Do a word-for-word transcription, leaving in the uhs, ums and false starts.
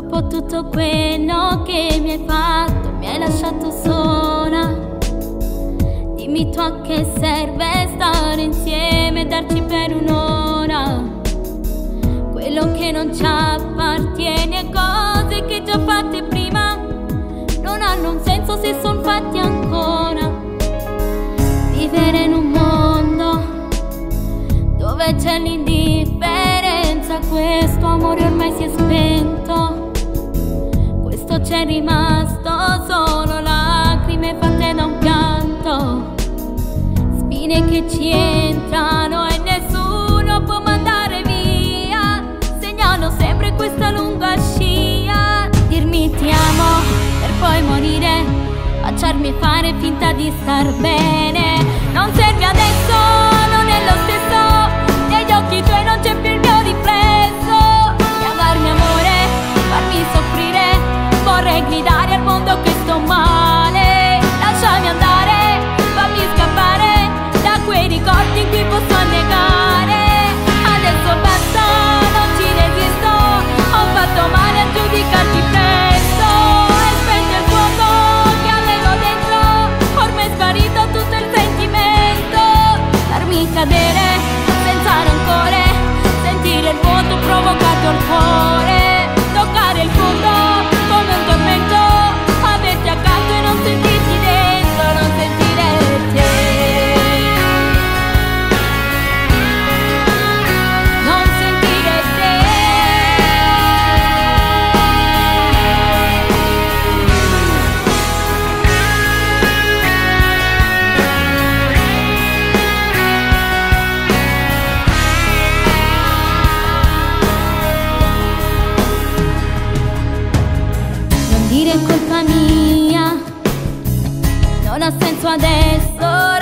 Dopo tutto quello che mi hai fatto, mi hai lasciato sola. Dimmi tu a che serve stare insieme e darci per un'ora quello che non ci appartiene. Cose che già fatte prima non hanno un senso se son fatti ancora. Vivere in un mondo dove c'è l'indifferenza, questo amore ormai si è spento. Questo c'è rimasto solo lacrime fatte da un pianto, spine che ci entrano e nessuno può mandare via. Segnalo sempre questa lunga scia. Dirmi ti amo per poi morire, baciarmi e fare finta di star bene. Non serve adesso, non è lo stesso, negli occhi tuoi non c'è più il mio riflesso. Chiamarmi amore, farmi soffrire, vorrei gridare al mondo che sto male. Lasciami andare, fammi scappare da quei ricordi in cui posso annegare. Adesso basta, non ci resisto, ho fatto male a giudicarti presto. E spento il fuoco che avevo dentro, ormai è sparito tutto il sentimento. Farmi cadere senza rancore, sentire il vuoto provocato al cuore, toccare il fondo come un tormento, averti accanto e non sentirti dentro, non sentire te, non sentire te. Non dire colpa mia, non ha senso adesso